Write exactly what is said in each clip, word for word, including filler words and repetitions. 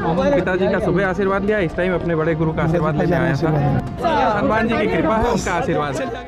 पिताजी का सुबह आशीर्वाद लिया, इस टाइम अपने बड़े गुरु का आशीर्वाद लेने आया था। हनुमान जी की कृपा है, उनका आशीर्वाद है।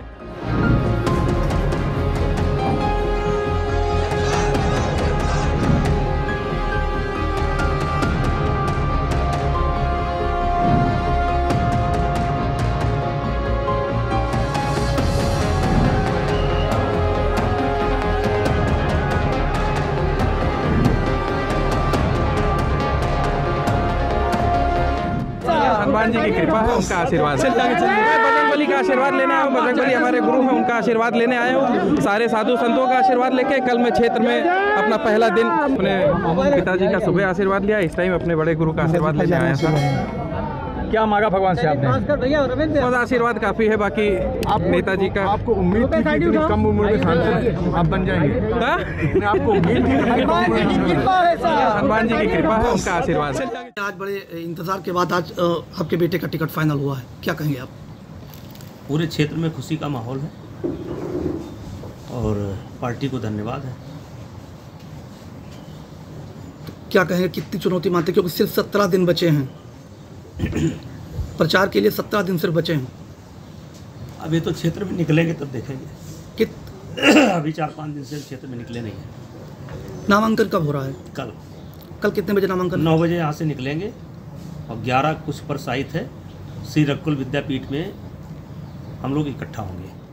हनुमान जी की कृपा है, उनका आशीर्वाद है। मैं बजरंगबली का आशीर्वाद लेने आया हूँ। बजरंगबली हमारे गुरु हैं, उनका आशीर्वाद लेने आया हूँ। सारे साधु संतों का आशीर्वाद लेके कल मैं क्षेत्र में अपना पहला दिन अपने पिताजी का सुबह आशीर्वाद लिया, इस टाइम अपने बड़े गुरु का आशीर्वाद लेने आया था। क्या मांगा भगवान से आपने? बस आशीर्वाद काफी है, बाकी आप नेताजी का। आपको उम्मीद थी कि इतनी कम उम्र में सांसद आप बन जाएंगे? आपको उम्मीद थी? हनुमान जी की कृपा है, उनका आशीर्वाद है। आज बड़े इंतजार के बाद आज आपके बेटे का टिकट फाइनल हुआ है, क्या कहेंगे आप? पूरे क्षेत्र में खुशी का माहौल है और पार्टी को धन्यवाद है। तो क्या कहेंगे, कितनी चुनौती मानते, क्योंकि सिर्फ सत्रह दिन बचे हैं प्रचार के लिए, सत्रह दिन सिर्फ बचे हैं। अभी तो क्षेत्र में निकलेंगे तब देखेंगे। कित अभी चार पाँच दिन से क्षेत्र में निकले नहीं है। नामांकन कब हो रहा है? कल। कल कितने बजे नामांकन? नौ बजे यहाँ से निकलेंगे और ग्यारह कुछ पर साइट है, श्री रघुकुल विद्यापीठ में हम लोग इकट्ठा होंगे।